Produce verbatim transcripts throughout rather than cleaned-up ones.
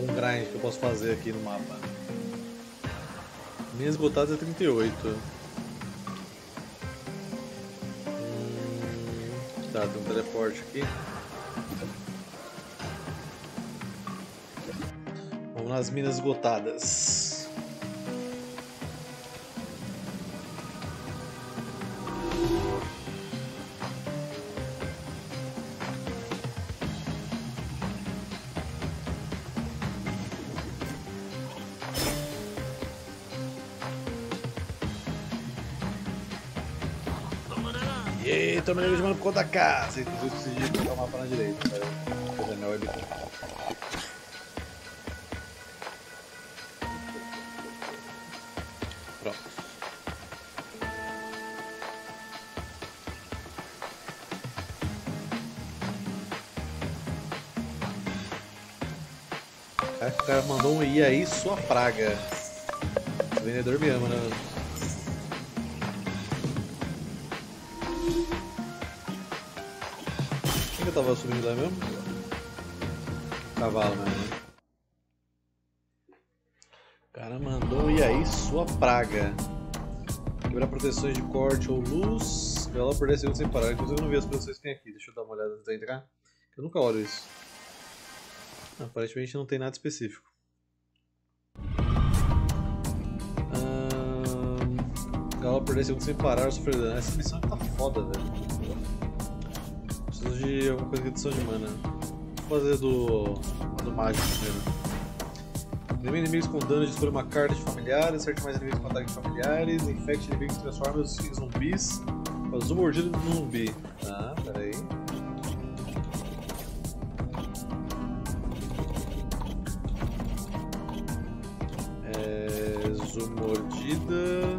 algum grind que eu posso fazer aqui no mapa. Minhas botadas é trinta e oito. Hum, tá, tem um teleporte aqui. Vamos nas minas esgotadas. E tô me ligando por conta da casa. Inclusive, preciso de colocar o mapa na direita. Pera aí. Vou fazer minha webcam. Pronto. Aí, o cara mandou um i aí, sua praga. O vendedor me ama, né? Quem que eu tava subindo lá mesmo? Cavalo mesmo, né? O cara mandou e aí sua praga. Quebrar proteções de corte ou luz. Ela perder segundos sem parar. Inclusive eu não vi as proteções que tem aqui. Deixa eu dar uma olhada antes de entrar. Eu nunca olho isso. Aparentemente não tem nada específico. Ela perder segundos sem parar ou sofrer dano. Essa missão tá foda, velho. Preciso de alguma coisa de adição de mana. Vou fazer do. do mágico primeiro. Elimine inimigos com dano de escolha uma carta de familiares, acerte mais inimigos com ataques familiares, infecte inimigos que transforma os zumbis. Faz uma mordida no zumbi. Tá, pera aí. É. Zoom mordida.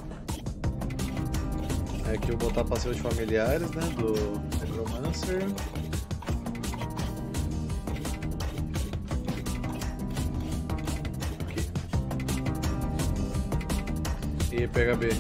Aqui eu vou botar passiva de familiares, né? Do Necromancer. E pega B.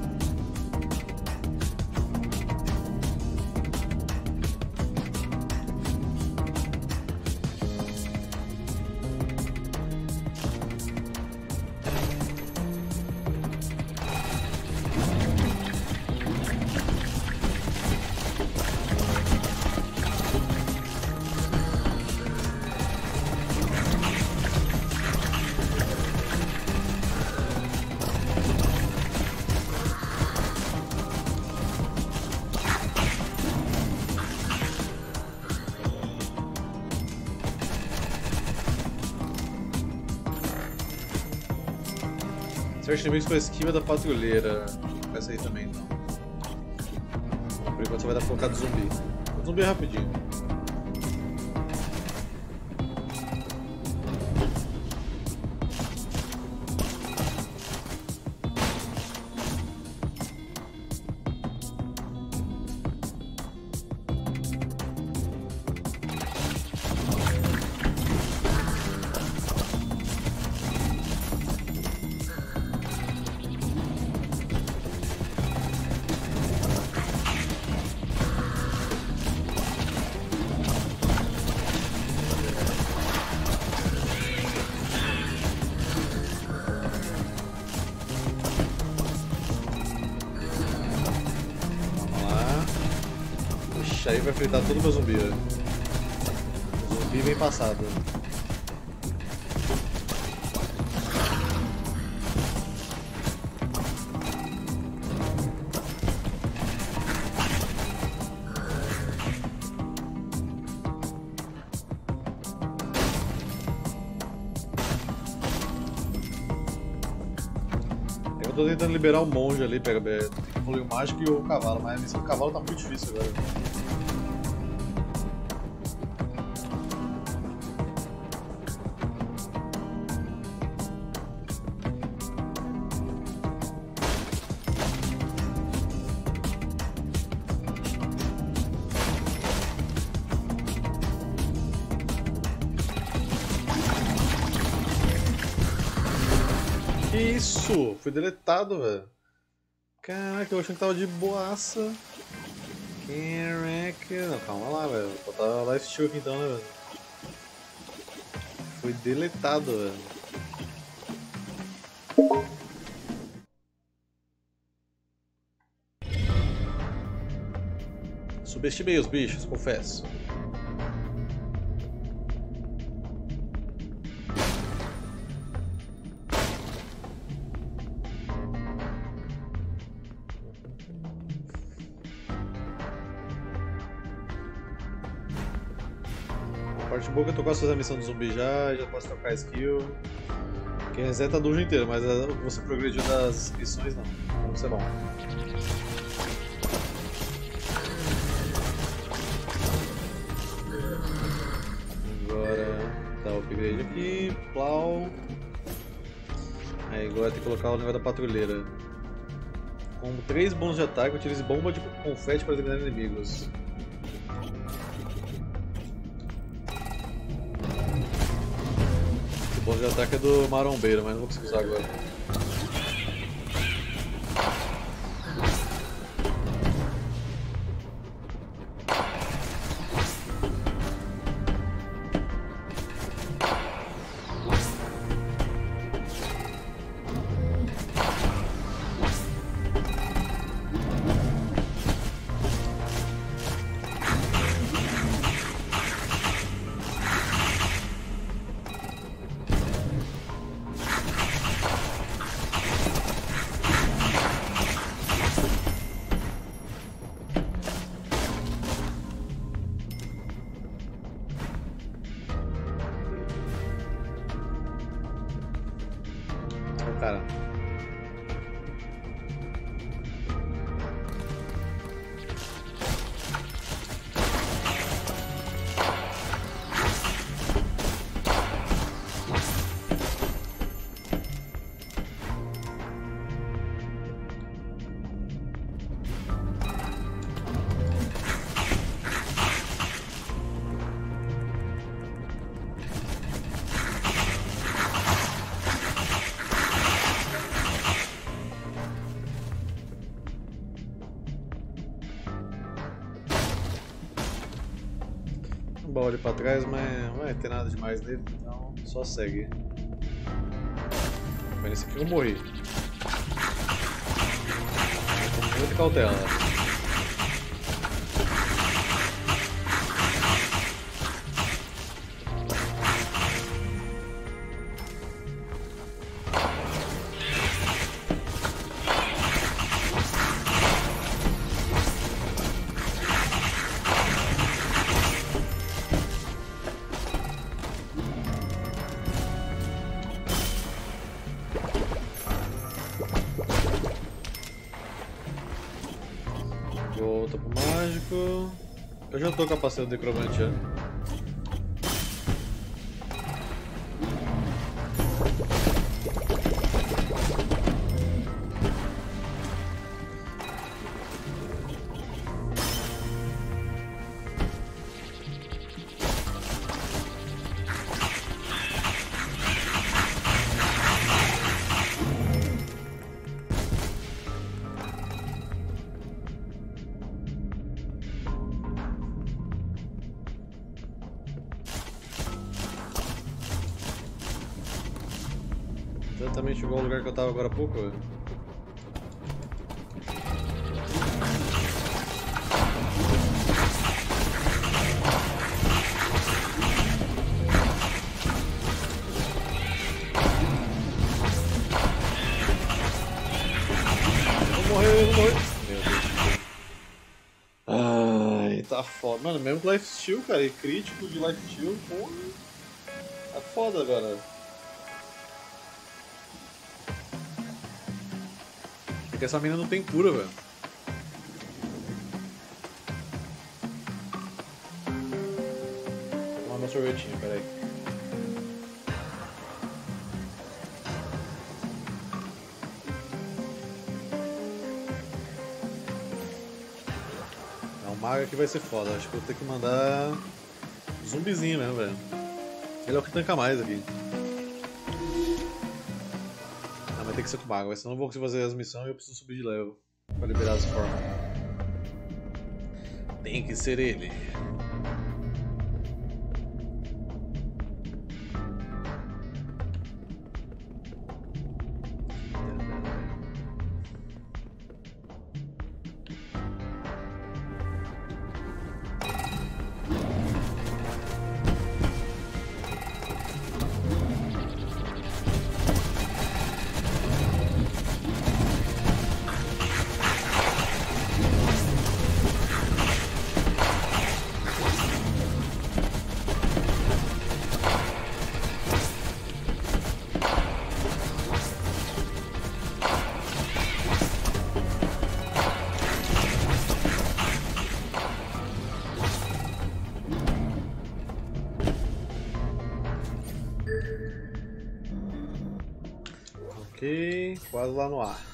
Acerte inimigos com a esquiva da patrulheira. Essa aí também então. Por enquanto você vai dar pra colocar do zumbi. O zumbi é rapidinho. Aí vai fritar todo o meu zumbi, velho. O zumbi bem passado. Eu tô tentando liberar o monge ali, pega tem que evoluir o mágico e o cavalo, mas a missão do cavalo tá muito difícil agora. Que isso? Fui deletado, velho. Caraca, eu achei que tava de boaça. Caraca. Não, calma lá, velho. Vou botar life steal aqui então, né, velho? Foi deletado, velho. Subestimei os bichos, confesso. Parte boa que eu tô quase fazendo a missão do zumbi já, já posso trocar skill. Quem reseta a dungeon inteira, mas a, você progrediu das missões não. Então isso é bom. Agora dá o upgrade aqui, plow. Aí agora tem que colocar o negócio da patrulheira. Com três bônus de ataque, utilize bomba de confete para eliminar inimigos. O bônus de ataque é do marombeiro, mas não vou conseguir usar agora. Cara. Olho pra trás, mas não vai ter nada demais nele, então só segue. Mas nesse aqui eu morri. Com muita cautela. Volta pro mágico. Eu já tô com a passeio do necromante já. Exatamente igual ao lugar que eu tava agora há pouco. Véio. Eu vou morrer, eu vou morrer. Meu Deus. Ai, tá foda. Mano, mesmo com Life Steal, cara, e crítico de Life Steal, porra. Tá foda agora. Porque essa mina não tem cura, velho. Vou tomar meu sorvetinho, peraí. É, o mago aqui vai ser foda. Acho que eu vou ter que mandar zumbizinho mesmo, velho. Ele é o que tanca mais aqui. Vai ter que ser com mago, senão eu não vou conseguir fazer as missões e eu preciso subir de level pra liberar as formas. Tem que ser ele. Ok, quase lá no ar.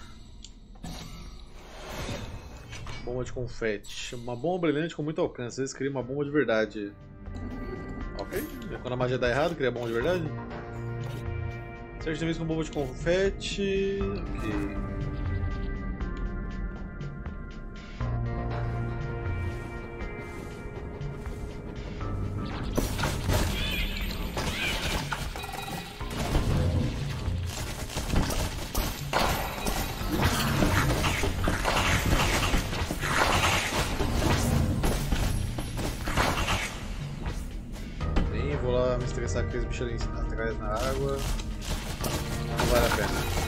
Bomba de confete. Uma bomba brilhante com muito alcance. Às vezes cria uma bomba de verdade. Ok. E quando a magia dá errado, cria bomba de verdade? Certo, vez com bomba de confete. Ok. Estressar aqueles bichos ali atrás na água não vale a pena.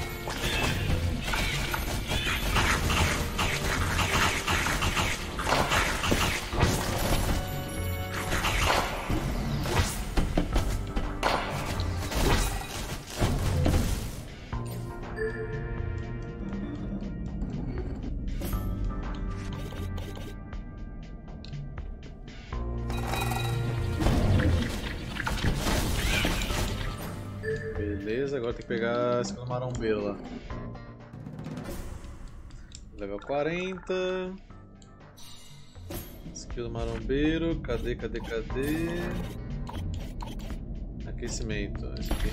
Beleza, agora tem que pegar esse marombeiro lá. Level quarenta. Skill do marombeiro. Cadê, cadê, cadê? Aquecimento. Esse aqui.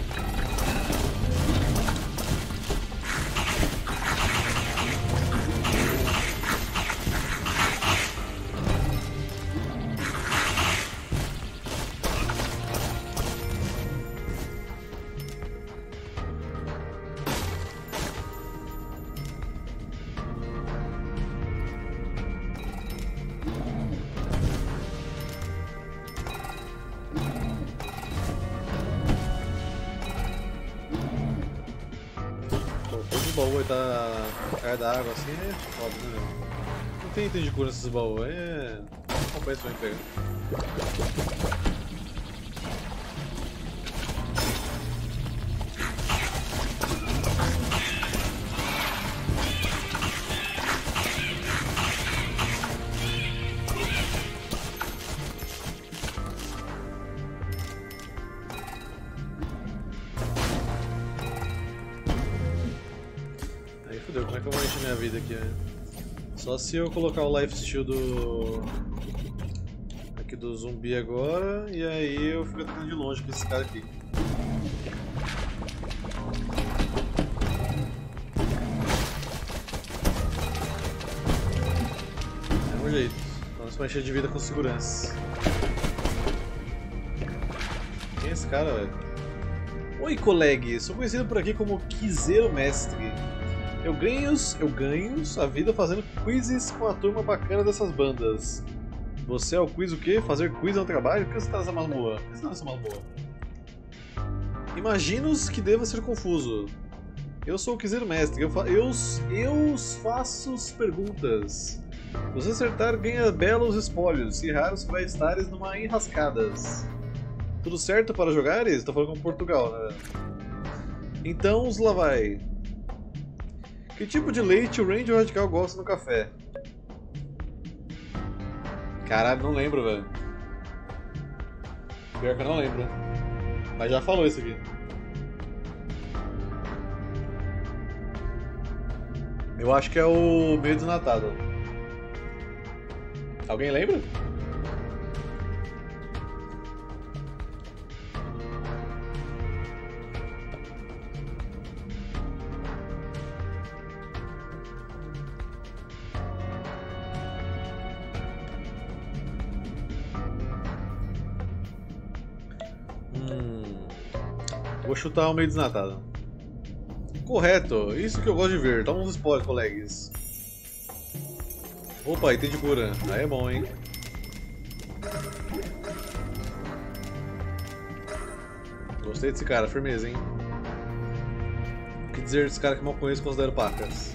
O baú vai estar cair da água assim, é foda, né? Não tem item de cura nesses baús, é. Não compensa pra mim pegar. Como é que eu vou encher minha vida aqui, né? Só se eu colocar o life steal do... aqui do zumbi agora, e aí eu fico atacando de longe com esse cara aqui. É um jeito. Vamos pra encher de vida com segurança. Quem é esse cara, velho? Oi, colegue! Sou conhecido por aqui como Quizeiro Mestre. Eu ganho, eu ganho a vida fazendo quizzes com a turma bacana dessas bandas. Você é o quiz o quê? Fazer quiz é um trabalho? Por que você tá nessa masmorra? Por que você tá nessa masmorra? Imagino que deva ser confuso. Eu sou o Quizeiro Mestre, eu, fa eu, eu faço perguntas. Se você acertar, ganha belos espólios. Se errar, você vai estar numa enrascadas. Tudo certo para jogares? Tô falando com Portugal, né? Então, lá vai. Que tipo de leite o Ranger Radical gosta no café? Caralho, não lembro, velho. Pior que eu não lembro. Mas já falou isso aqui. Eu acho que é o meio desnatado. Alguém lembra? Vou chutar o meio desnatado. Correto, isso que eu gosto de ver. Toma uns spoilers, colegas. Opa, item de cura. Aí é bom, hein? Gostei desse cara, firmeza, hein? O que dizer desse cara que mal conheço e considero pacas?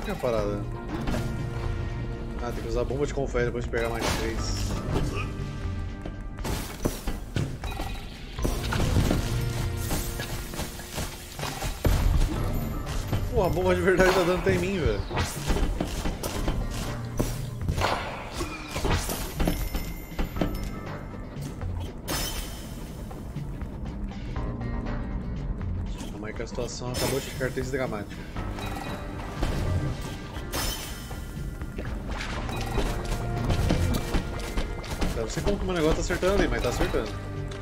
que é a parada? Ah, tem que usar bomba de confere depois de pegar mais três. Pô, a bomba de verdade tá dando até em mim, velho. Calma aí que a situação acabou de ficar triste e dramática. Eu não sei como que o meu negócio tá acertando ali, mas tá acertando.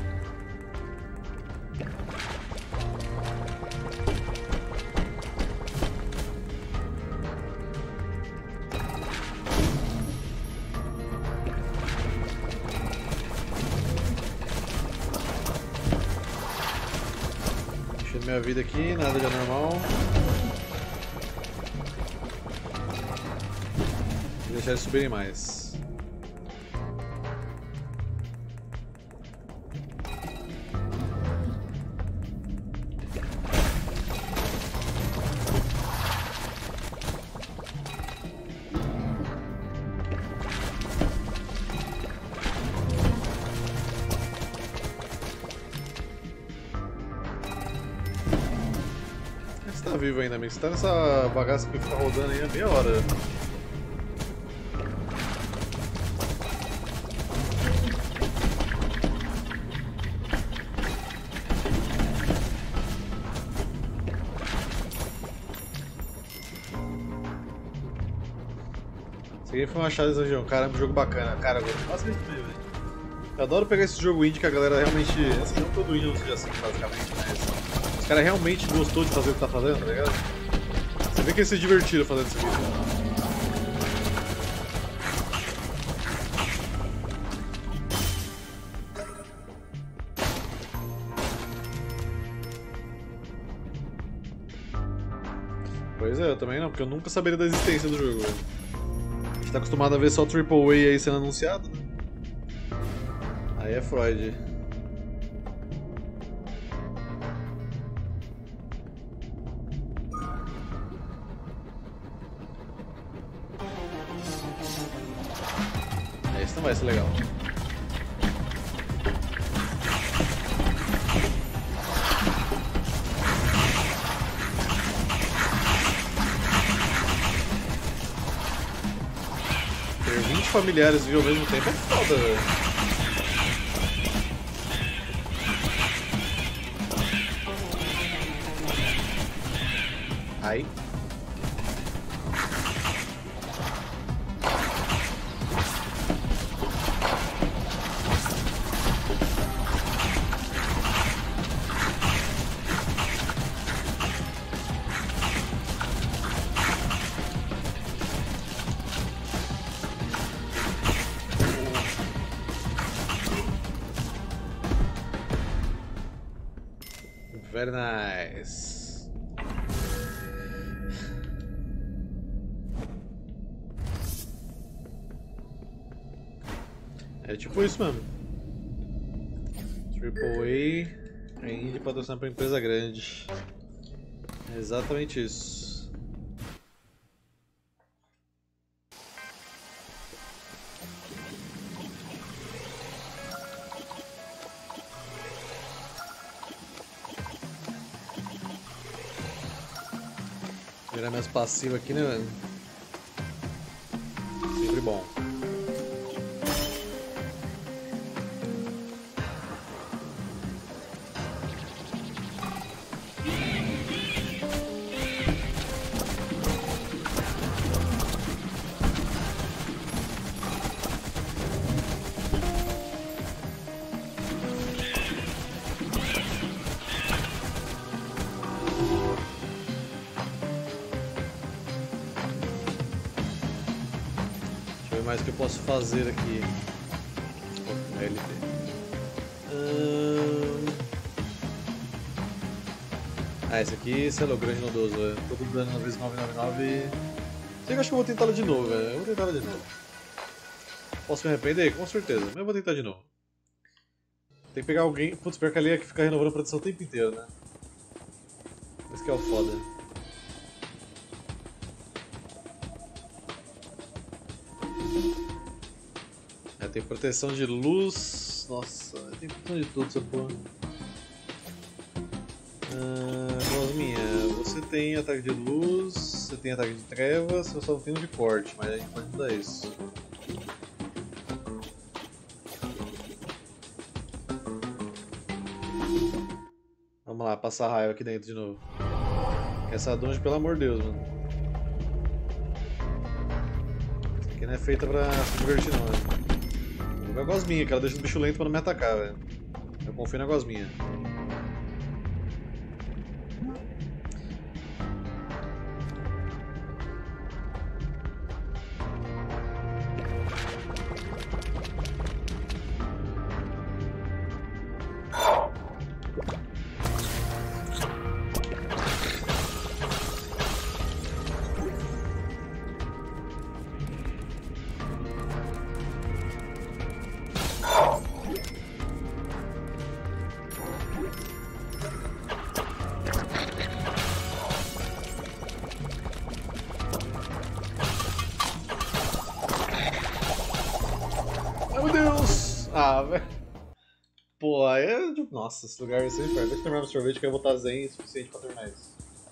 Enchendo minha vida aqui, nada de anormal. Vou deixar eles subirem mais. Você tá vivo ainda, amigo. Você tá nessa bagaça que fica rodando aí há meia hora. Isso aqui foi uma chave dessa região. Caramba, um jogo bacana. Cara, eu gosto muito mesmo, velho. Eu adoro pegar esse jogo indie que a galera realmente. Assim, não todo indie não seja assim, basicamente, mas. O cara realmente gostou de fazer o que tá fazendo, tá ligado? Você vê que eles se divertiram fazendo isso aqui. Pois é, eu também não, porque eu nunca saberia da existência do jogo, velho. A gente tá acostumado a ver só Triple A aí sendo anunciado, né? Aí é Freud. Esse não vai ser legal. Ter vinte familiares vindo ao mesmo tempo é foda, velho. Ai. Very nice. É tipo isso mesmo. Triple A é indie patrocinado por empresa grande. É exatamente isso. Virar minhas passivas aqui, né, velho? Sempre bom. Mais que eu posso fazer aqui. Oh, L T. Hum... Ah, esse aqui, esse é o grande nodoso, velho. Todo dano na vez nove nove nove. Eu acho que eu vou tentá-lo de novo, velho. Eu vou tentá-lo de novo. Posso me arrepender? Com certeza, mas eu vou tentar de novo. Tem que pegar alguém. Putz, pior que ali é que fica renovando a produção o tempo inteiro, né? Esse que é o foda. tem proteção de luz. Nossa, tem proteção de tudo essa porra. Ah, Gosminha, você tem ataque de luz, você tem ataque de trevas, eu só não tenho de corte, mas a gente pode mudar isso. Vamos lá, passar raiva aqui dentro de novo. Essa dungeon, pelo amor de Deus, mano. Isso aqui não é feita pra se divertir não, velho. Vou jogar a Gosminha, que ela deixa o bicho lento pra não me atacar, velho. Eu confio na Gosminha. Ah, velho. Pô, aí é... Nossa, esse lugar vai ser um inferno. Deixa eu terminar meu sorvete que eu vou botar zen o suficiente pra terminar isso.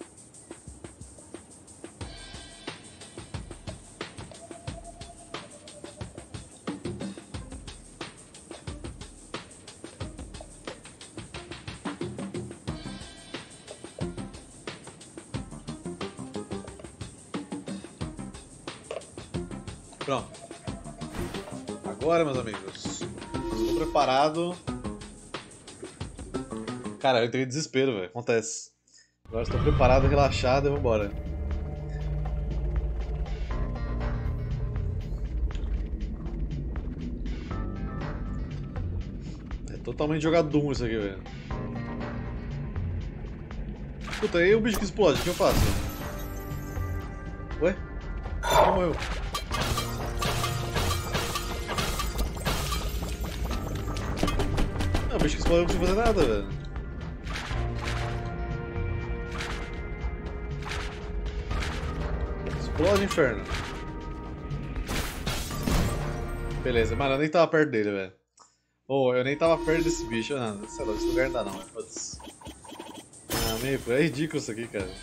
Pronto. Agora, meus amigos. Estou preparado. Cara, eu entrei em desespero, velho. Acontece. Agora estou preparado, relaxado e vambora. É totalmente jogar Doom isso aqui, velho. Puta, aí o bicho que explode, o que eu faço? Ué? Ele morreu. Não, o bicho que explode não precisa fazer nada, velho. Explode, inferno. Beleza, mano, eu nem tava perto dele, velho. Ô, oh, eu nem tava perto desse bicho, não. Sei lá, esse lugar não dá não, foda-se. Ah, meio, é ridículo isso aqui, cara.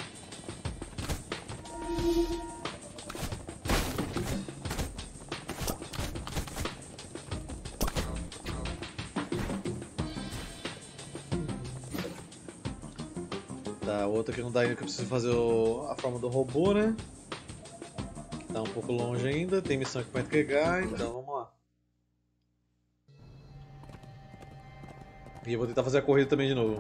Tá, o outro aqui não dá ainda que eu preciso fazer o, a forma do robô, né? Tá um pouco longe ainda, tem missão aqui pra entregar, então vamos lá. E eu vou tentar fazer a corrida também de novo.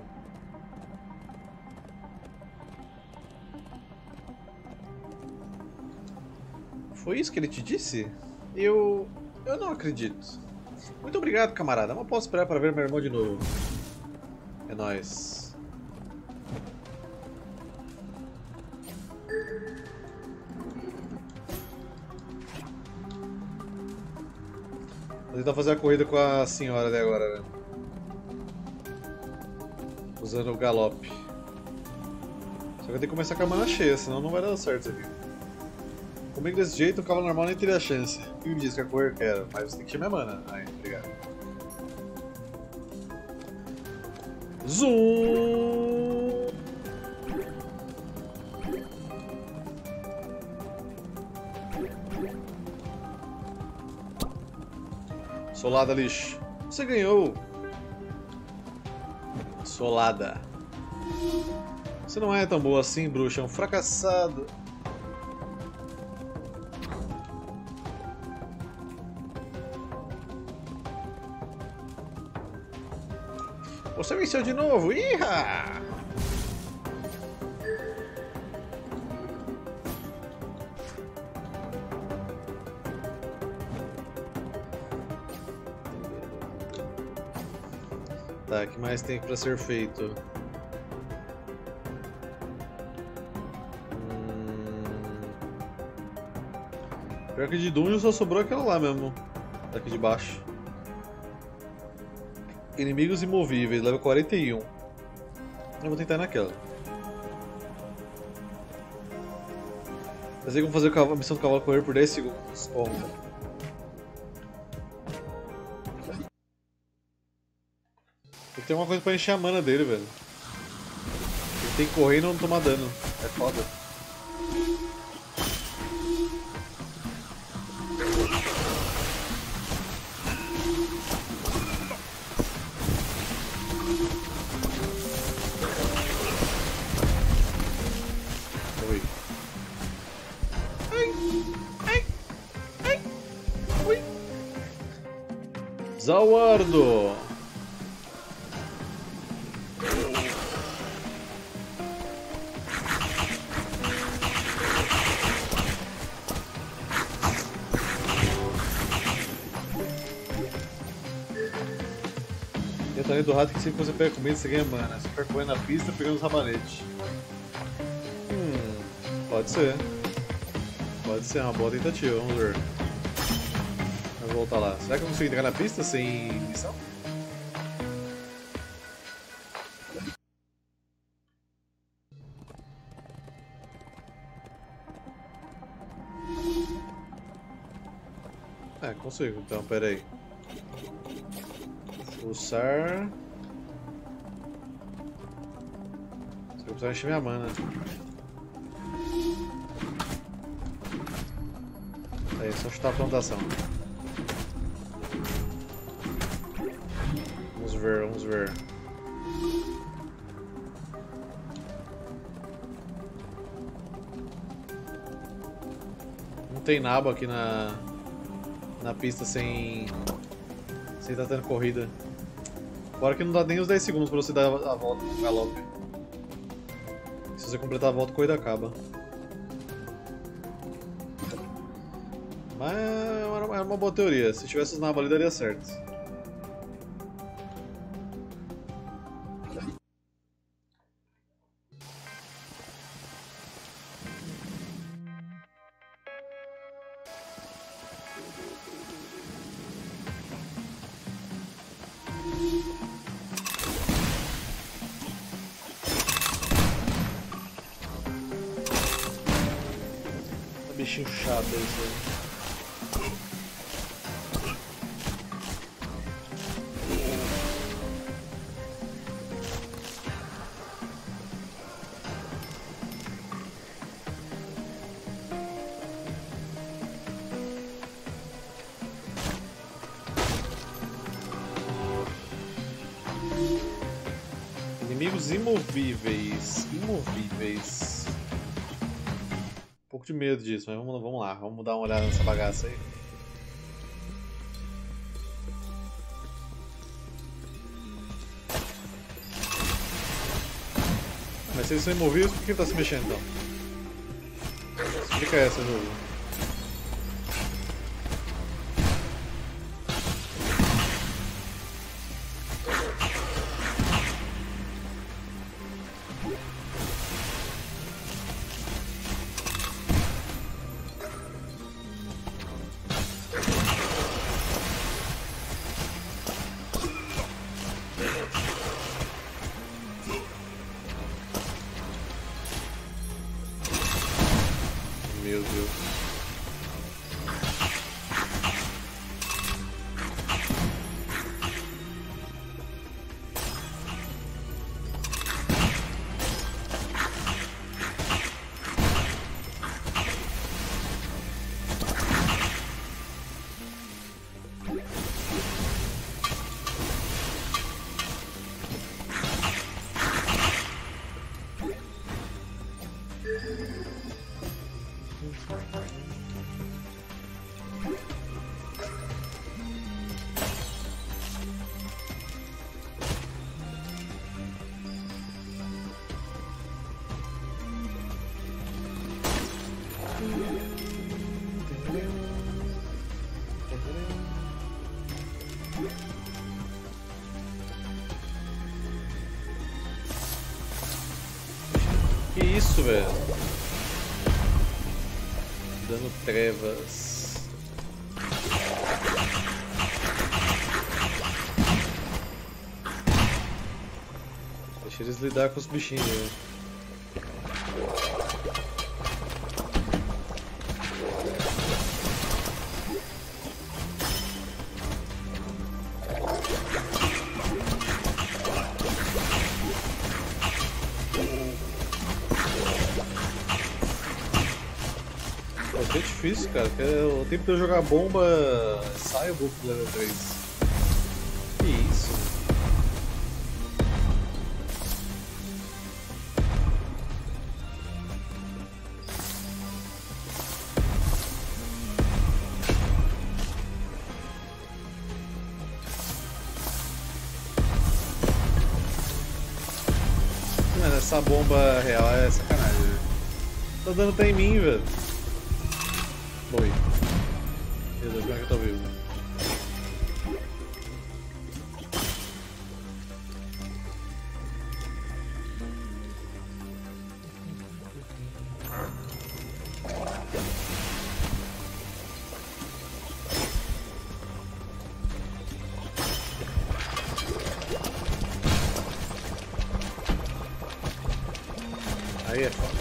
Foi isso que ele te disse? Eu... eu não acredito. Muito obrigado, camarada. Não posso esperar para ver meu irmão de novo. É nóis. Vou tentar fazer a corrida com a senhora ali agora, né? Usando o galope. Só que eu tenho que começar com a mana cheia, senão não vai dar certo isso aqui. Comigo desse jeito, um cavalo normal nem teria chance. Quem me diz que a correr eu quero? Mas você tem que encher minha mana. Aí, obrigado. Zoom! Solada, lixo. Você ganhou. Solada. Você não é tão boa assim, bruxa. É um fracassado. Você venceu de novo. Iha! Tá, o que mais tem pra ser feito? Hum... Pior que de Dungeon só sobrou aquela lá mesmo. Daqui de baixo. Inimigos imovíveis, level quarenta e um. Eu vou tentar ir naquela. Eu sei como fazer a missão do cavalo correr por dez segundos. Como? ter uma coisa pra encher a mana dele, velho. Ele tem que correr e não tomar dano. É foda. Oi. Ai, ai, ai, ui. Zawardo. Do rato que sempre que você pega comida você ganha mana. Você fica correndo na pista pegando os rabanetes. Hum, pode ser. Pode ser uma boa tentativa, vamos ver. Vamos voltar lá. Será que eu consigo entrar na pista sem missão? É, consigo, então, pera aí. Pulsar. Só que eu preciso encher minha mana. Aí, só chutar a plantação. Vamos ver, vamos ver. Não tem nabo aqui na na pista sem sem estar tendo corrida. Fora que não dá nem os dez segundos pra você dar a volta no galope. Se você completar a volta, a corrida acaba. Mas é uma boa teoria. Se tivesse os nabos ali, daria certo. Bichinho chato esse aí. Inimigos imovíveis. Imovíveis. Um pouco de medo disso, mas vamos, vamos lá, vamos dar uma olhada nessa bagaça aí. Mas se eles são imovíveis, por que ele tá se mexendo então? Explica essa, jogo. Meu Deus. Que isso, velho? Dando trevas. Deixa eles lidar com os bichinhos, velho. que é difícil, cara. Porque o tempo de eu jogar bomba sai o buff do level três. Que isso? Mano, essa bomba real é sacanagem, velho. Tá dando até em mim, velho. Morri. Beleza, como é que eu tô vivo? Aí é foda.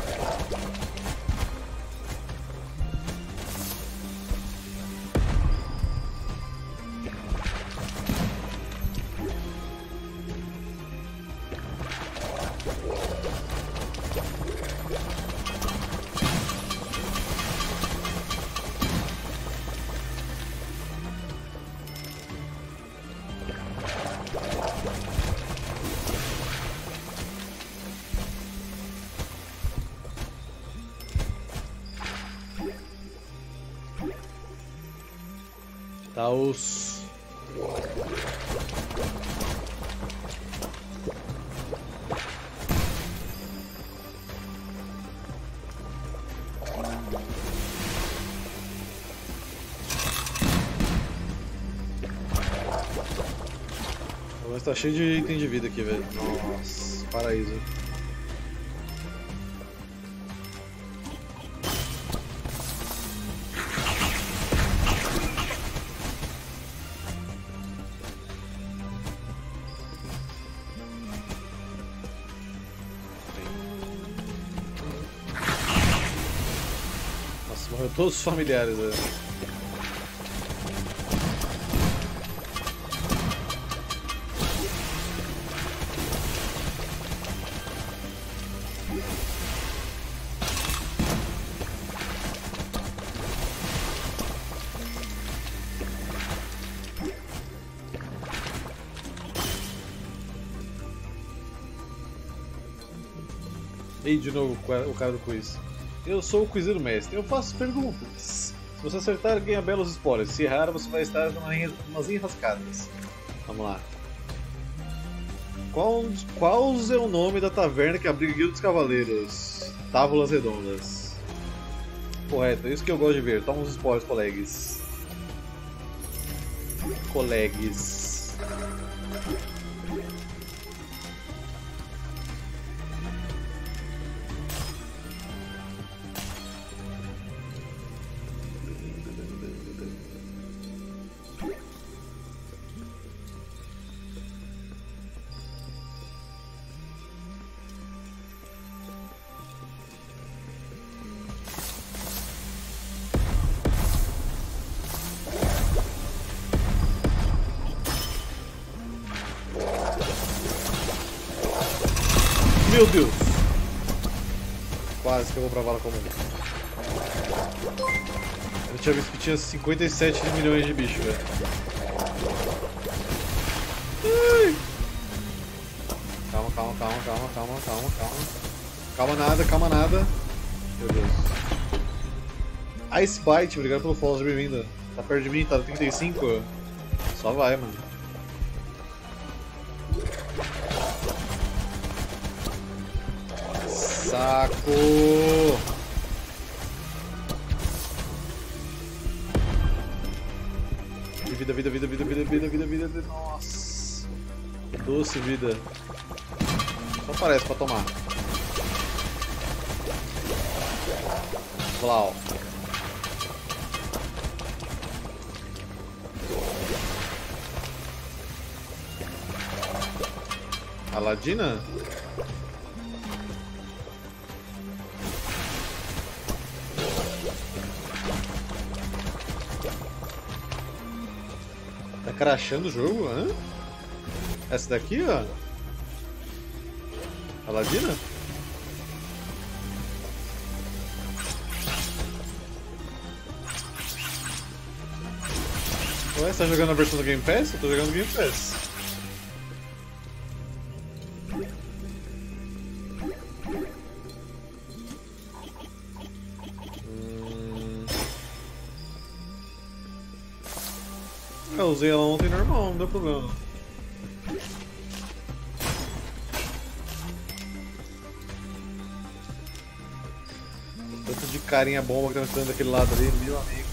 Tá os... Mas tá cheio de item de vida aqui, velho. Nossa, paraíso. Morreu todos os familiares, velho. E de novo o cara do quiz. Eu sou o quizeiro mestre, eu faço perguntas. Se você acertar, ganha belos spoilers. Se errar, você vai estar umas enrascadas. Vamos lá. Qual, qual é o nome da taverna que abriga a Guilda dos Cavaleiros? Tábulas Redondas. Correto, é isso que eu gosto de ver. Toma uns spoilers, colegues. Colegues. Meu Deus! Quase que eu vou pra vala comum. Eu tinha visto que tinha cinquenta e sete milhões de bichos, velho. Calma, calma, calma, calma, calma, calma, calma. Calma nada, calma nada. Meu Deus. Ice Bite, obrigado pelo follow, seja bem-vinda. Tá perto de mim, tá no trinta e cinco? Só vai, mano. Saco! Vida, vida, vida, vida, vida, vida, vida, vida, vida. Nossa! Doce vida. Só parece pra tomar. Blau. Aladina? Tá crashando o jogo, hã? Essa daqui, ó. Aladina? Ué, você tá jogando a versão do Game Pass? Eu tô jogando Game Pass. Hum... Eu usei ela ontem normal, não deu problema. Tanto de carinha bomba que tá entrando daquele lado ali, meu amigo.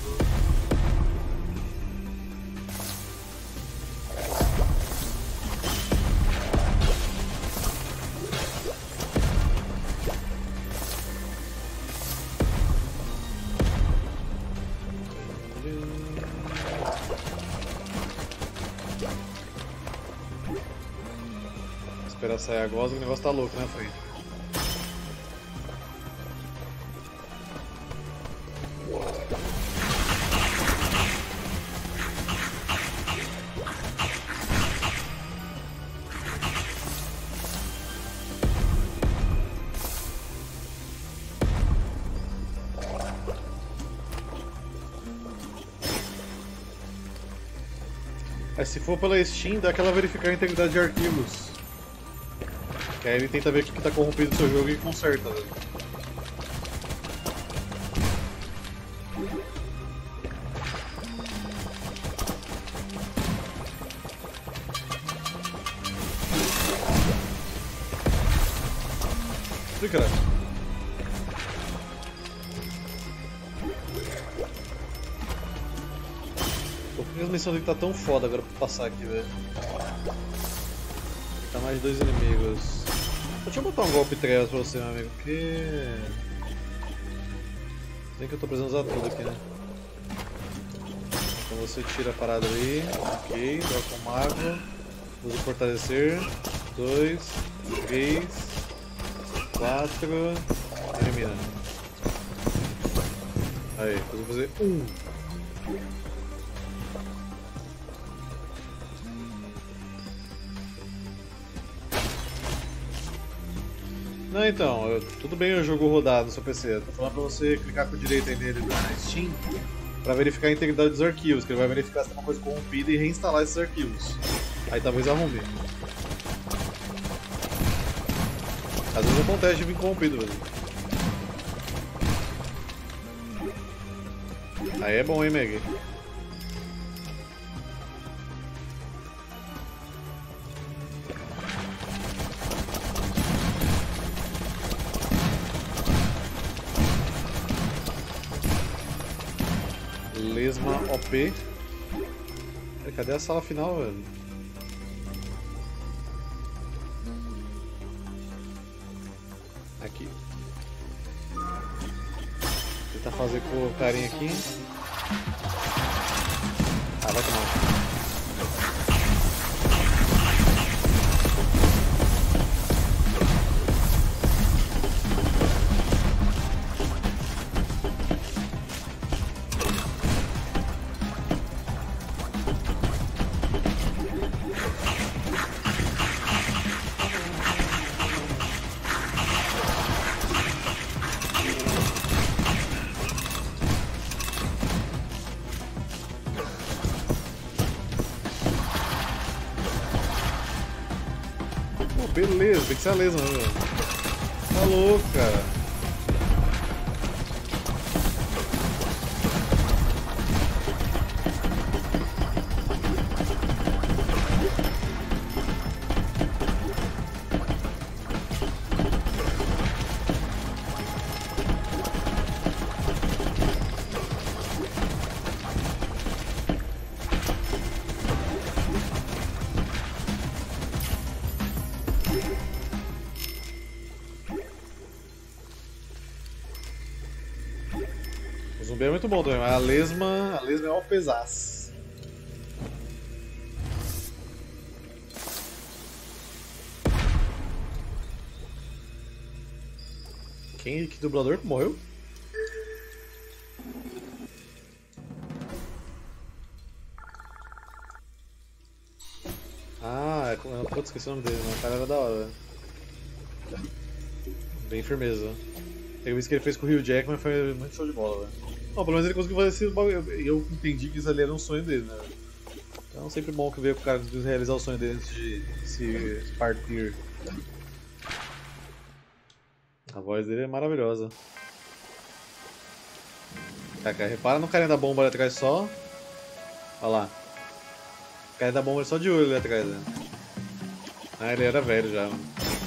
Esperar sair a gosma, o negócio tá louco na frente. Mas se for pela Steam, dá aquela verificar a integridade de arquivos. Que aí ele tenta ver o que está corrompido no seu jogo e conserta. Né? Ih, caralho. Pô, por que a missão dele tá tão foda agora pra passar aqui, velho? Tá mais dois inimigos. Deixa eu botar um golpe trevas pra você, meu amigo, porque... Tem que eu tô precisando usar tudo aqui, né? Então você tira a parada ali, ok, troca o mago, usa o fortalecer, dois, três, quatro, elimina. Aí, depois eu vou fazer um. Não, então, eu, tudo bem o jogo rodar no seu P C, eu tô falando pra você clicar com o direito aí nele na Steam pra verificar a integridade dos arquivos, que ele vai verificar se tem uma coisa corrompida e reinstalar esses arquivos. Aí talvez arrume. Às vezes acontece de vir corrompido, velho. Aí é bom, hein, Meg? Lesma O P. Cadê a sala final, velho? Aqui. Tentar fazer com o carinha aqui. Ah, vai tomar. Beleza, tem que ser a lesma, velho. Tá louco, cara. O zumbi é muito bom também, mas a lesma, a lesma é o pesaço. Quem, que dublador que morreu? Ah, é, putz, esqueci o nome dele, mas o cara era da hora. Bem firmeza. Eu vi que ele fez com o Hugh Jackman, foi muito show de bola, velho. Bom, pelo menos ele conseguiu fazer esse bagulho. Eu entendi que isso ali era um sonho dele, né? Então sempre bom que ver o cara realizar o sonho dele antes de se partir. A voz dele é maravilhosa. Cara, repara no carinha da bomba ali atrás só. Olha lá. O carinha da bomba é só de olho ali atrás. Né? Ah, ele era velho já. Mano.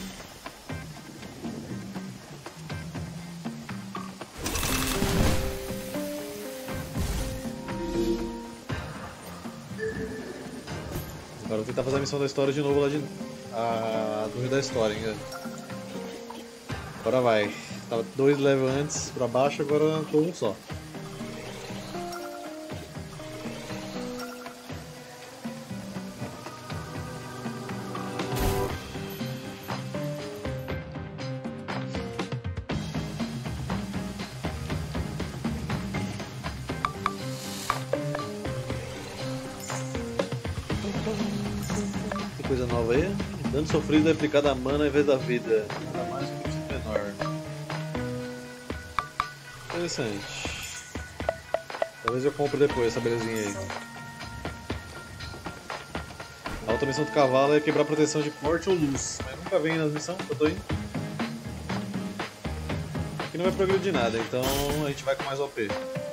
Agora eu vou tentar fazer a missão da história de novo lá de... A dúvida da história, hein? Agora vai. Tava dois levels antes pra baixo, agora tô um só. Tem coisa nova aí? Dano sofrido é aplicado a mana ao invés da vida. Nada mais que um menor. Interessante. Talvez eu compre depois essa belezinha aí. A outra missão do cavalo é quebrar a proteção de corte ou luz. Mas nunca vem nas missões que eu tô indo. Aqui não vai progredir nada, então a gente vai com mais O P.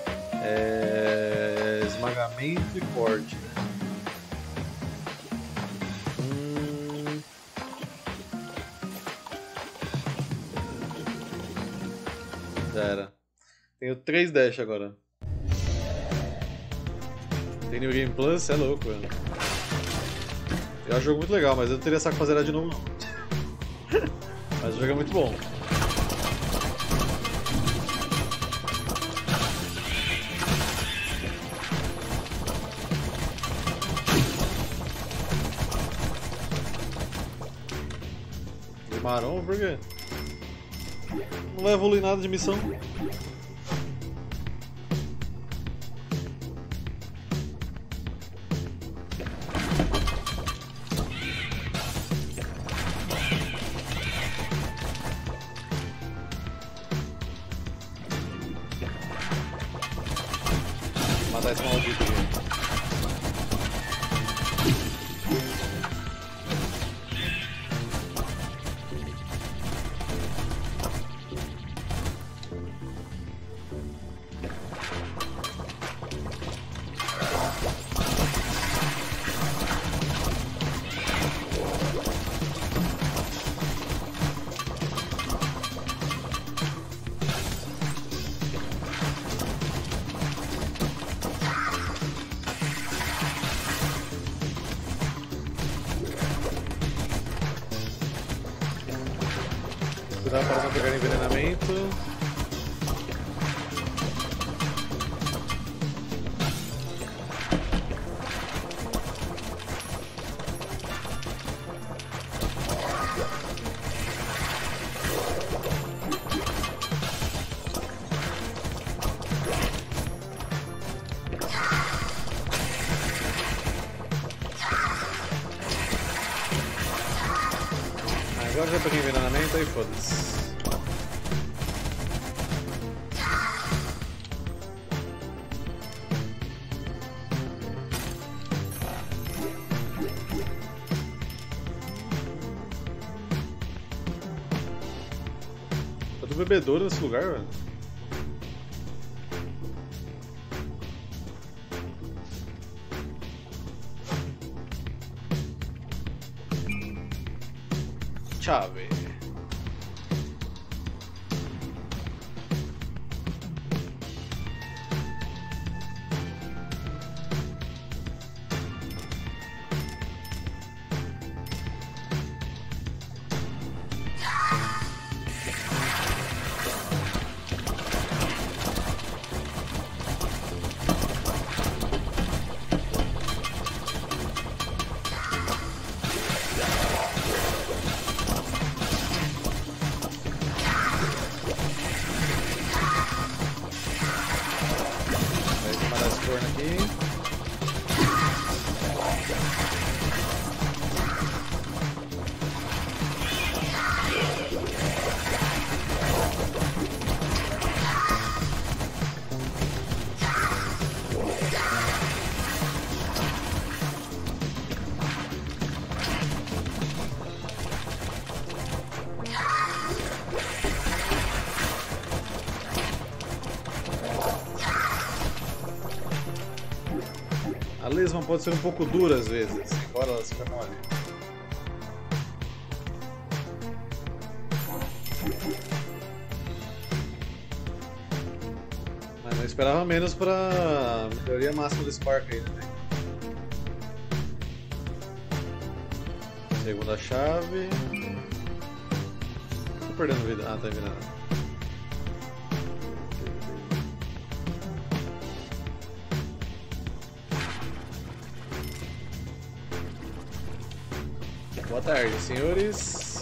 É... Esmagamento e corte, né? Hum... Já era. Tenho três dash agora. Tem New Game Plus? É louco, velho. Eu acho o jogo muito legal, mas eu não teria saco pra zerar de novo não. Mas o jogo é muito bom. Maron, por quê? Não vai evoluir nada de missão. Vou matar esse maldito aqui. Cuidado para não pegar envenenamento. Agora já peguei envenenamento e foda-se. Tá do bebedouro nesse lugar, velho. Chave. Aqui. lesma pode ser um pouco dura às vezes, embora ela seja mole. Mas não esperava menos pra melhoria máxima do Spark aí, né? Segunda chave. Tô perdendo vida. Ah, tá virando. Boa tarde, senhores.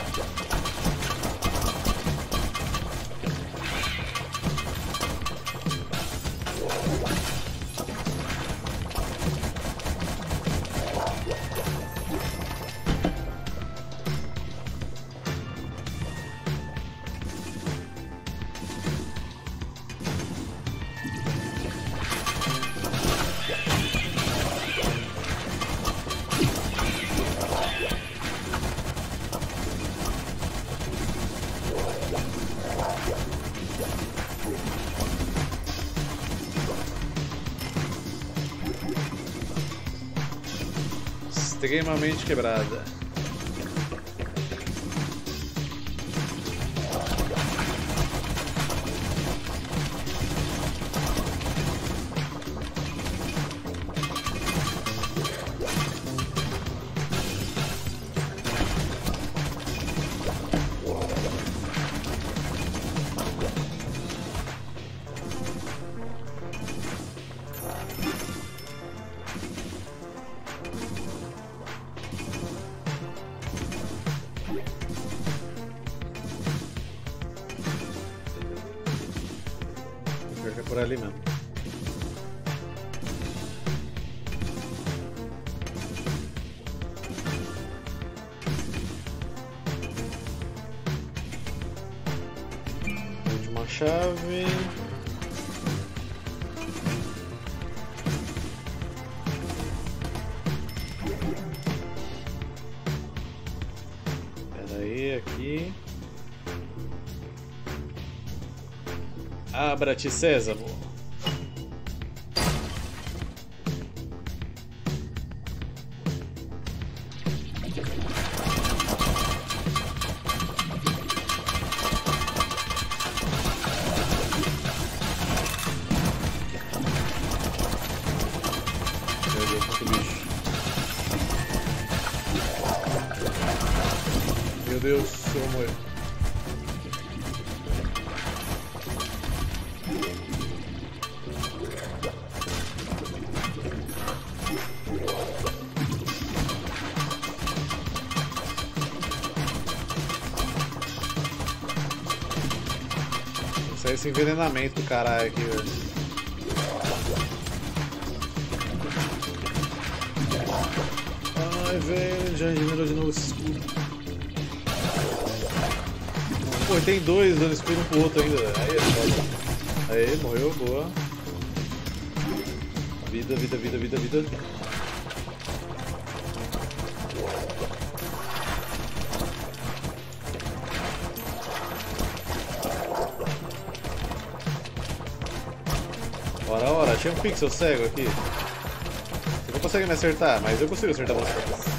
Extremamente quebrada. Por ali mesmo. Última chave. Espera aí, aqui. Abra-te, Sésamo. Meu Deus, quanto bicho. Meu Deus, eu vou morrer. Isso é esse envenenamento do caralho aqui, velho. Ai, velho, já regenerou de novo esse escudo. Pô, tem dois dando escudo um pro outro ainda, velho. Aí é foda. Aí, morreu, boa. Vida, vida, vida, vida, vida. Ora, ora, tinha um pixel cego aqui. Você não consegue me acertar, mas eu consigo acertar você.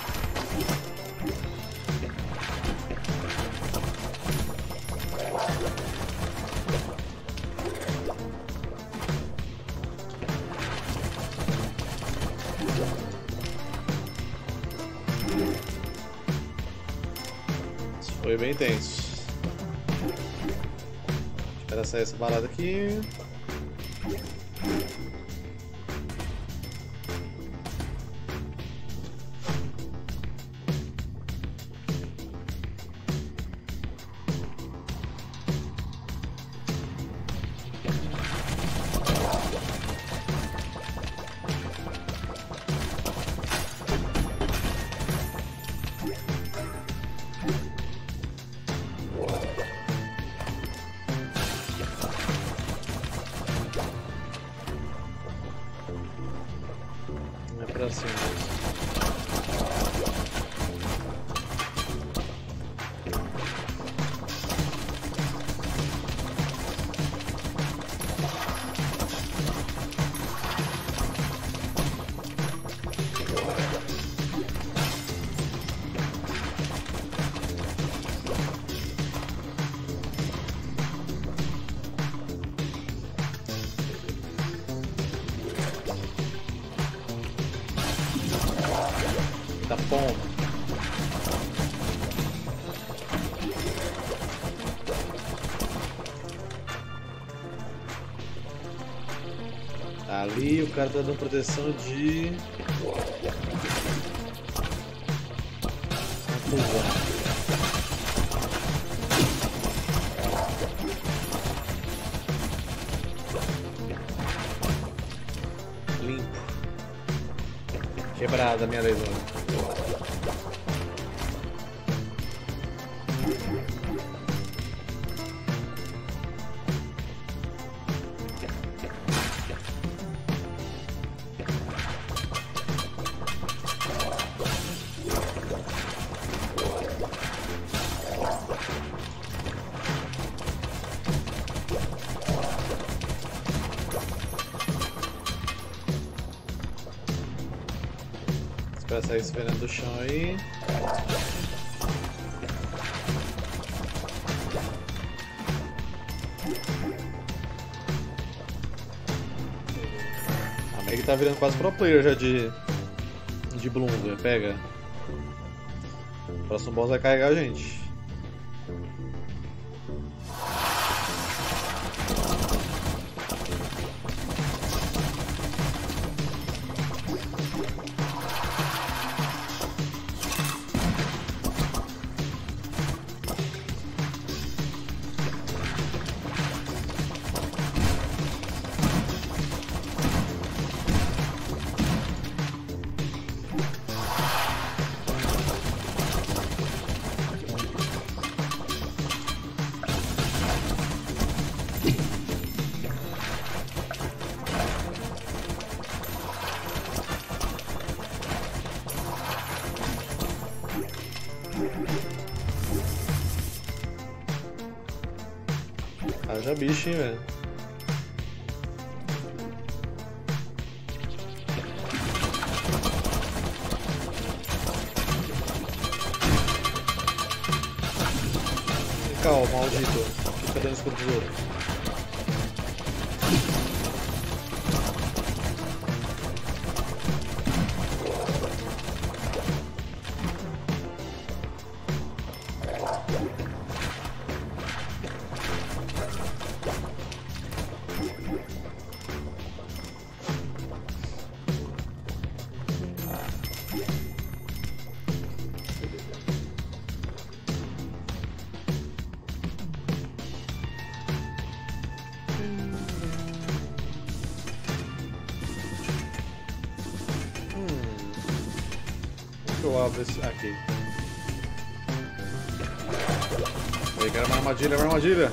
Isso foi bem tenso. Espera sair essa balada aqui. É pra cima. Eita pomba. Ali o cara tá dando proteção de... confusão. Quebrada a minha lesão. Pra sair esse veneno do chão aí. A Meg tá virando quase pro player já de de Bloom, velho. Pega. O próximo boss vai carregar a gente. Haja bicho, hein, velho. Calma, maldito. Fica dando escudo dos outros. Eu abro esse aqui. Aí, quero uma armadilha, uma armadilha.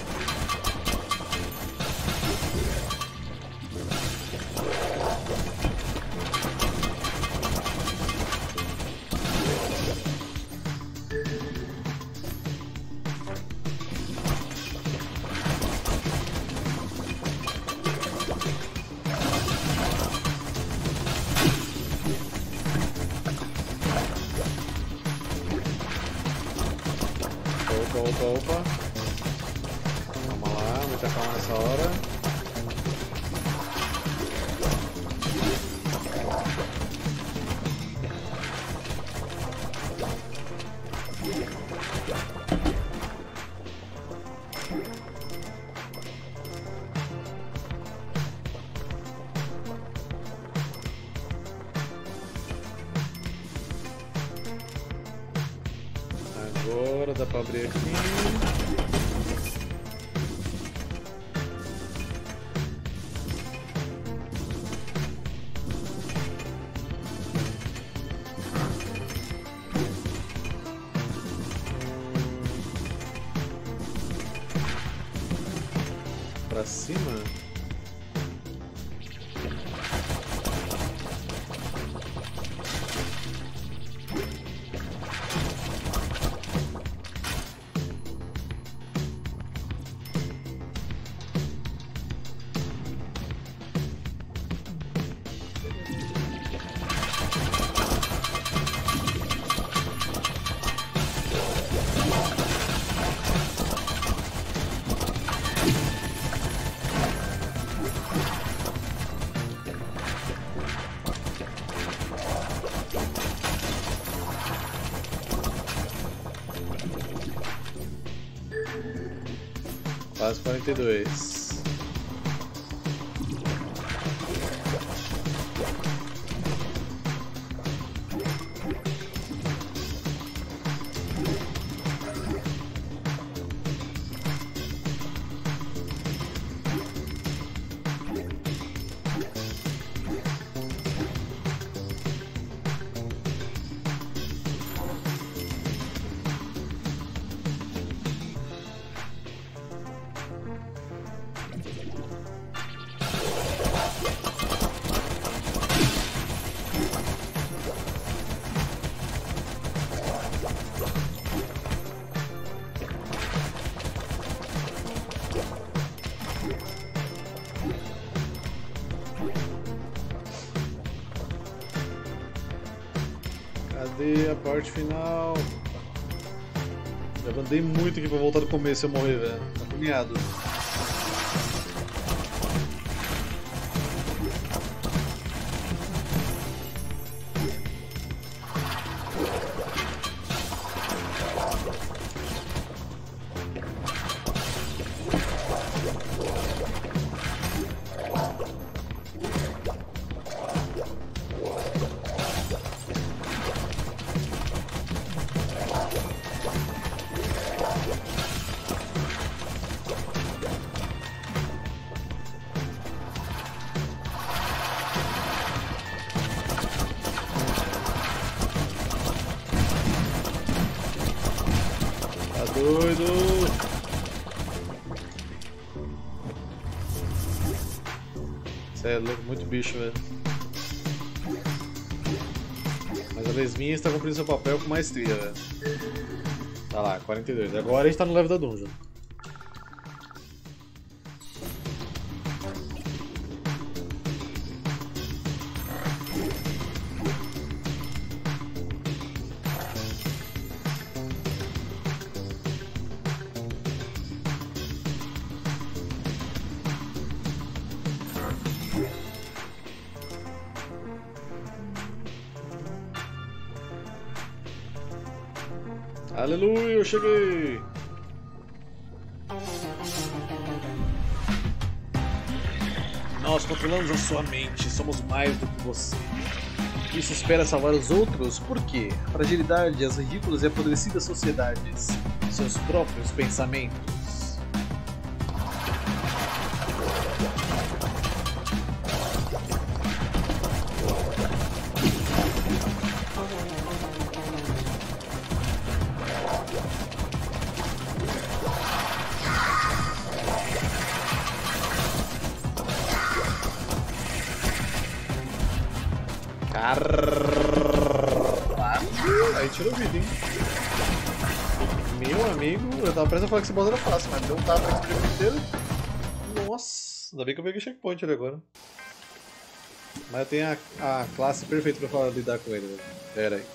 Opa, opa, opa. Calma lá, muita calma nessa hora. Agora dá pra abrir aqui. Pra cima? Quase quarenta e dois. Cadê a parte final? Já andei muito aqui pra voltar do começo e eu morrer, velho. Tá agoniado. Doido! Cê é louco, muito bicho, velho. Mas a lesminha está cumprindo seu papel com maestria, velho. Tá lá, quarenta e dois. Agora a gente tá no level da dungeon. Aleluia, eu cheguei! Nós controlamos a sua mente, somos mais do que você. Isso espera salvar os outros? Por quê? A fragilidade, as ridículas e apodrecidas sociedades. Seus próprios pensamentos. Aí tirou vida, hein? Meu amigo, eu tava prestes a falar que esse boss era fácil, mas deu um tapa nesse jogo inteiro. Nossa, ainda bem que eu peguei checkpoint ali agora. Mas eu tenho a, a classe perfeita pra falar, lidar com ele, velho. Pera aí.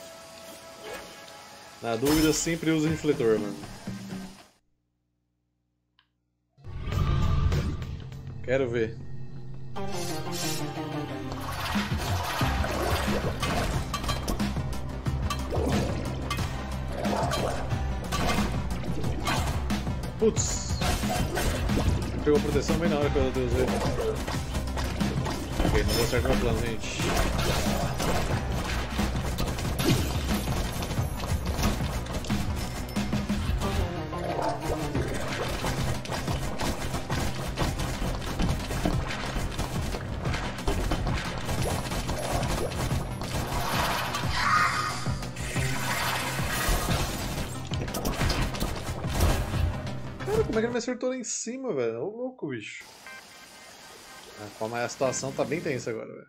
Na dúvida, sempre usa refletor, mano. Quero ver. Putz! Pegou a proteção bem na hora que eu dei os erros. Ok, não deu certo meu plano, gente. Como é que ele me acertou lá em cima, velho? Ô louco, bicho. Ah, como é a situação tá bem tensa agora, velho.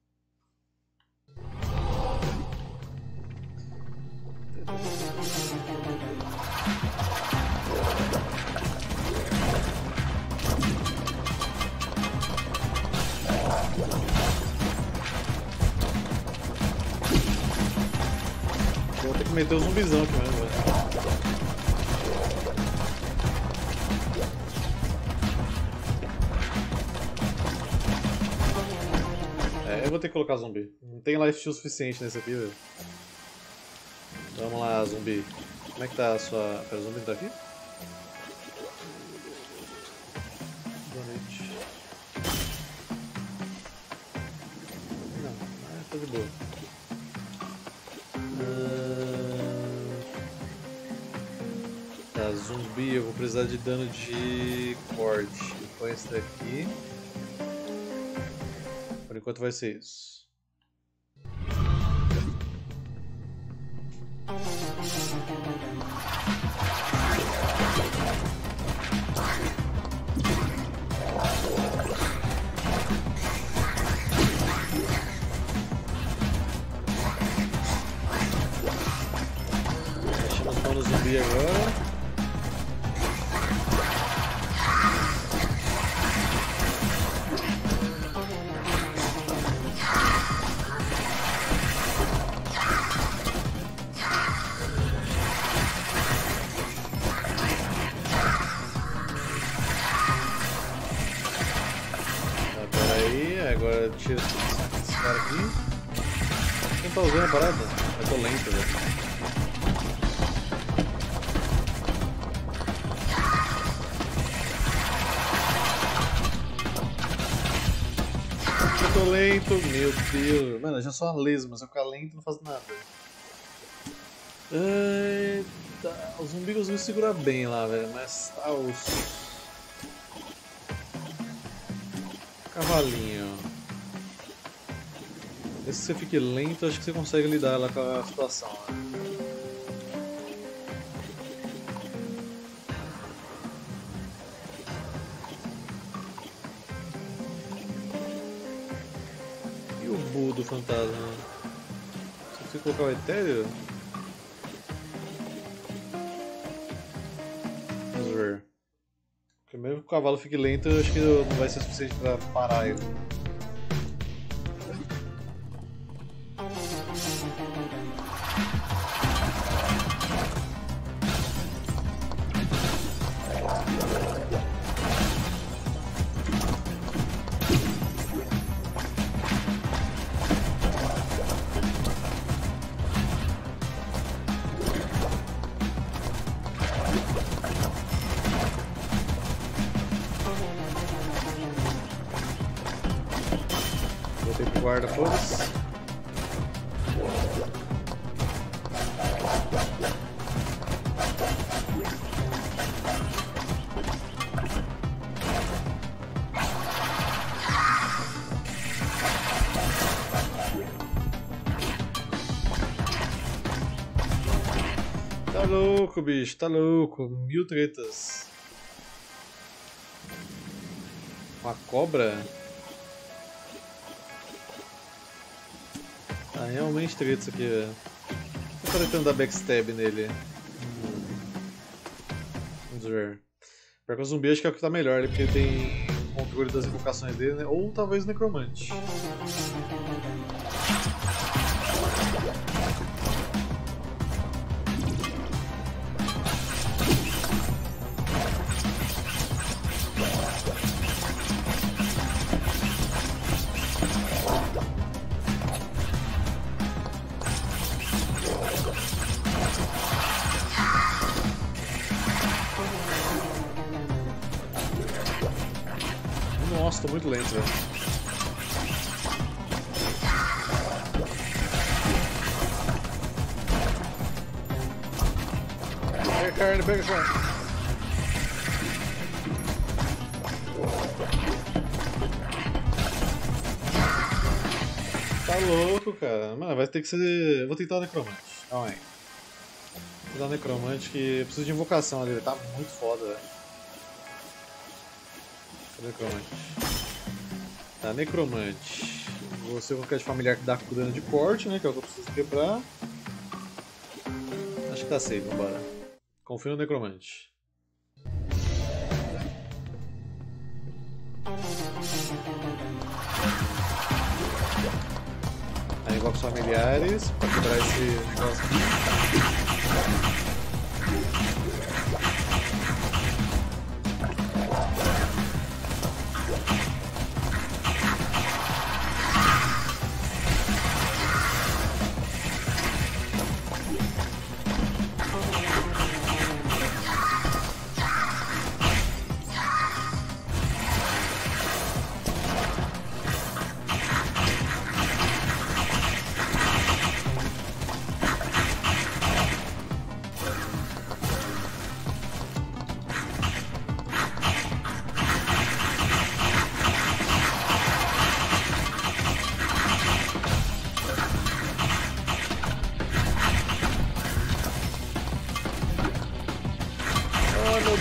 Eu vou ter que meter o zumbizão aqui mesmo, velho. Eu vou ter que colocar zumbi. Não tem life steal suficiente nesse aqui, velho. Vamos lá, zumbi. Como é que tá a sua... Pera, o zumbi não tá aqui? Boa. Tá, zumbi, eu vou precisar de dano de corte. Põe esse daqui. Por enquanto vai ser isso. Achamos mão no zumbi agora. Agora tira esse cara aqui. Quem tá usando a parada? Eu tô lento, velho. Eu tô lento, meu Deus. Mano, eu já sou uma lesma, se eu ficar lento não faço nada. Eita, os zumbis conseguiram segurar bem lá, velho, mas tá os... Cavalinho. Esse você fique lento, acho que você consegue lidar lá com a situação. Né? E o Buu do fantasma? Você precisa colocar o etéreo? Vamos ver. Primeiro que o cavalo fique lento, eu acho que não vai ser suficiente para parar ele. Guarda todos. Tá louco, bicho, tá louco. Mil tretas. Uma cobra? Tá realmente treta isso aqui, velho. Eu tô tentando dar backstab nele. Hum. Vamos ver. Pior que o zumbi acho que é o que tá melhor ali, porque ele tem o controle das invocações dele, né? Ou talvez o necromante. Nossa, tô muito lento, velho. Pega carne, pega carne. Tá louco, cara. Mano, vai ter que ser... Eu vou tentar o necromante. Calma aí. Vou tentar o necromante que eu preciso de invocação ali. Tá muito foda, velho. Necromante. Tá, necromante. Você colocar de familiar que dá dano de corte, né? Que é o que eu preciso quebrar. Acho que tá safe, vambora. Confio no necromante. Aí invoca os familiares pra quebrar esse negócio aqui.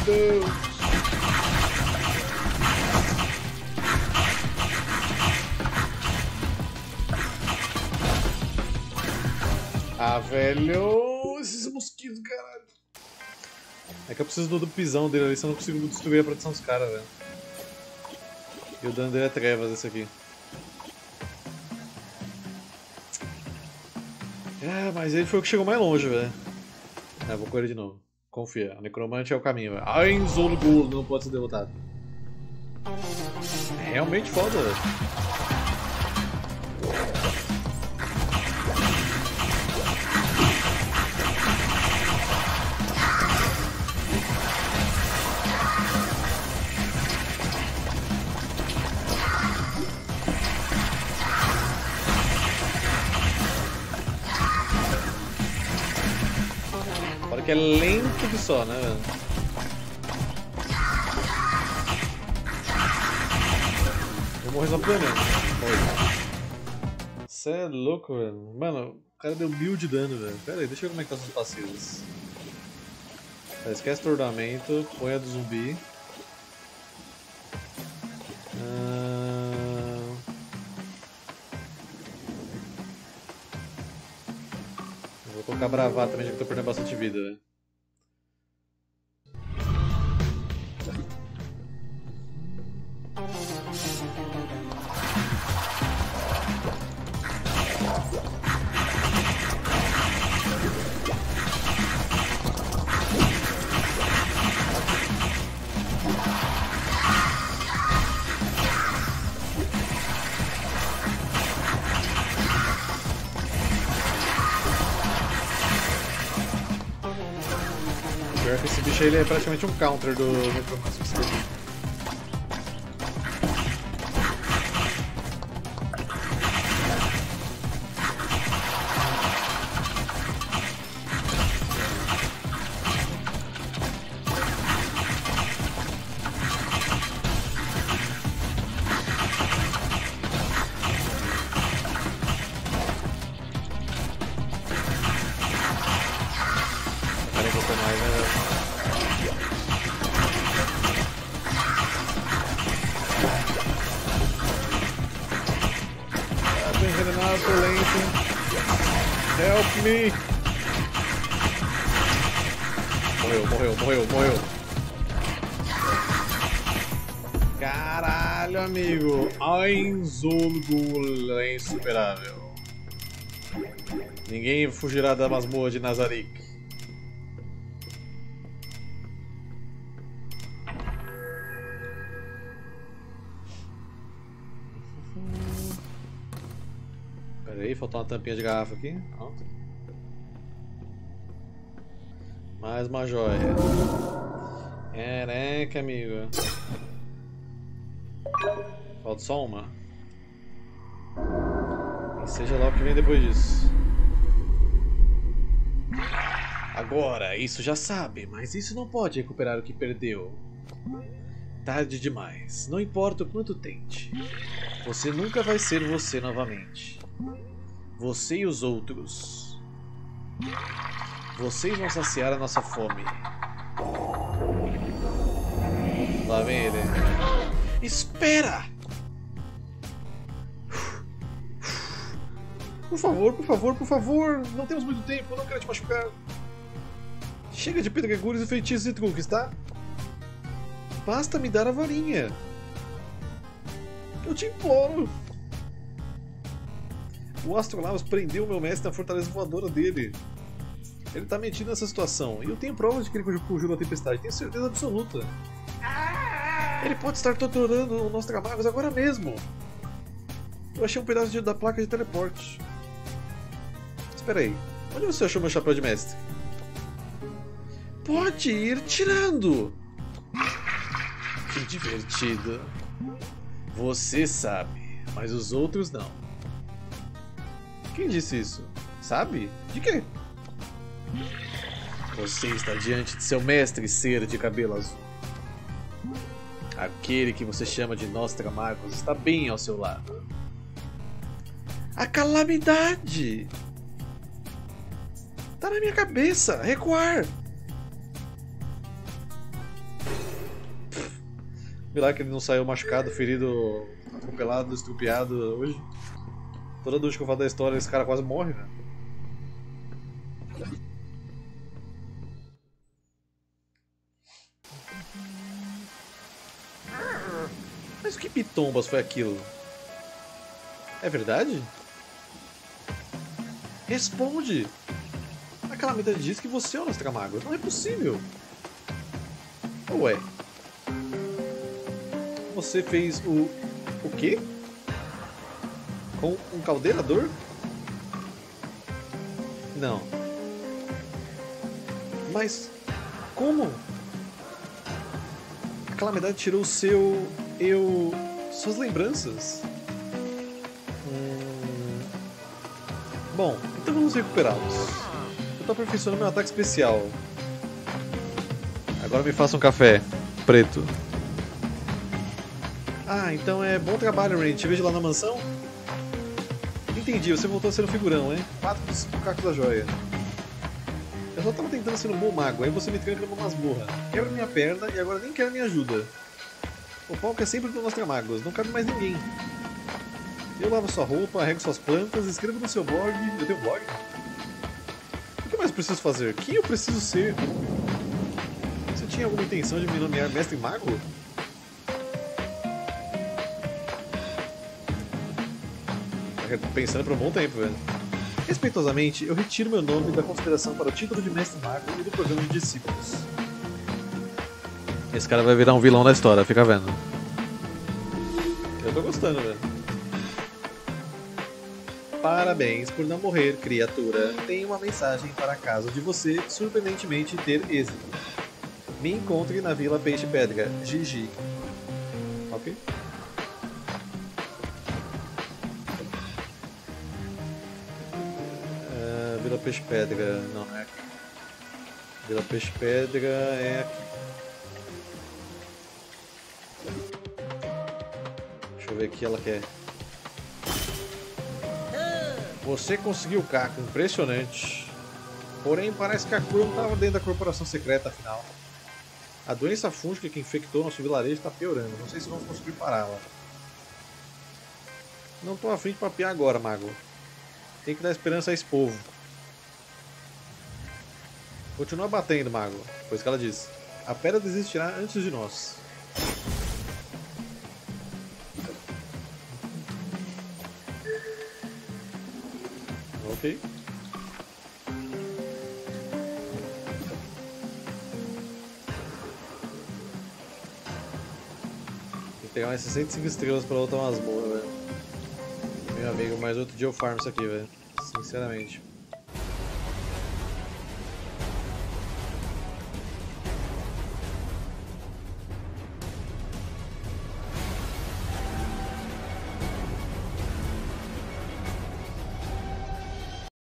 Deus! Ah, velho! Esses mosquitos, caralho! É que eu preciso do, do pisão dele ali, senão eu não consigo destruir a proteção dos caras, velho. E o dano dele é trevas, esse aqui. É, mas ele foi o que chegou mais longe, velho. É, vou correr de novo. Confia, o necromante é o caminho, velho. Ainzolgul não pode ser derrotado. É realmente foda, velho. Que é lento que só, né, velho? Vou morrer só por mesmo. Você é louco, velho. Mano, o cara deu mil de dano, velho. Pera aí, deixa eu ver como é que tá os passivos. Tá, esquece o tornamento, põe a do zumbi. Ah... Vou colocar bravata também, já que eu tô perdendo bastante vida, velho. Pior que esse bicho aí, ele é praticamente um counter do Necromancer. Help me! Morreu, morreu, morreu, morreu. Caralho, amigo. Ainzolgul é insuperável. Ninguém fugirá da masmorra de Nazarick. Pera aí, faltou uma tampinha de garrafa aqui. Pronto. Mais uma joia. Caraca, amigo. Falta só uma. E seja lá o que vem depois disso. Agora, isso já sabe, mas isso não pode recuperar o que perdeu. Tarde demais. Não importa o quanto tente. Você nunca vai ser você novamente. Você e os outros. Vocês vão saciar a nossa fome. Lá vem ele. Espera! Por favor, por favor, por favor. Não temos muito tempo, eu não quero te machucar. Chega de pedregulhos e feitiços e truques, tá? Basta me dar a varinha. Eu te imploro. O Astrolavos prendeu meu mestre na fortaleza voadora dele. Ele tá metido nessa situação. E eu tenho provas de que ele fugiu da tempestade. Tenho certeza absoluta. Ele pode estar torturando o Nostramagus agora mesmo. Eu achei um pedaço de, da placa de teleporte. Espera aí. Onde você achou meu chapéu de mestre? Pode ir tirando. Que divertido. Você sabe, mas os outros não. Quem disse isso? Sabe? De quê? Você está diante de seu mestre ser de cabelo azul. Aquele que você chama de Nostramagus está bem ao seu lado. A calamidade! Tá na minha cabeça! Recuar! Milagre que ele não saiu machucado, ferido, atropelado, estrupiado hoje. Toda vez que eu falo da história, esse cara quase morre, né? Mas que pitombas foi aquilo? É verdade? Responde! A Calamidade diz que você é o Nostramago. Não é possível! Ué? Você fez o... o quê? Com um caldeirador? Não. Mas... como? A Calamidade tirou o seu... eu... suas lembranças? Hum... Bom, então vamos recuperá-los. Eu tô aperfeiçoando meu ataque especial. Agora me faça um café. Preto. Ah, então é bom trabalho, Rain. Te vejo lá na mansão? Entendi, você voltou a ser um figurão, hein? Quatro dos cacos da joia. Eu só tava tentando ser um bom mago, aí você me tranca numa masmorra. Quebra minha perna e agora nem quer minha ajuda. O palco é sempre dos Nostragos, não cabe mais ninguém. Eu lavo sua roupa, rego suas plantas, escrevo no seu blog. Eu tenho blog? O que mais eu preciso fazer? Quem eu preciso ser? Você tinha alguma intenção de me nomear Mestre Mago? Tô pensando por um bom tempo, velho. Respeitosamente, eu retiro meu nome da consideração para o título de Mestre Mago e do programa de discípulos. Esse cara vai virar um vilão da história, fica vendo. Eu tô gostando, velho. Parabéns por não morrer, criatura. Tenho uma mensagem para caso de você surpreendentemente ter êxito. Me encontre na Vila Peixe Pedra, Gigi. Ok? Uh, Vila Peixe Pedra, não é aqui. Vila Peixe Pedra é aqui. Deixa eu ver o que ela quer. Você conseguiu o caco, impressionante. Porém, parece que a cura não estava dentro da corporação secreta, afinal. A doença fúngica que infectou nosso vilarejo está piorando. Não sei se vamos conseguir pará-la. Não estou afim de papear agora, mago. Tem que dar esperança a esse povo. Continua batendo, mago. Foi isso que ela disse. A pedra desistirá antes de nós. Ok. Tem que pegar umas sessenta e cinco estrelas pra outra masmorra, velho. Meu amigo, mais outro dia eu farm isso aqui, velho. Sinceramente.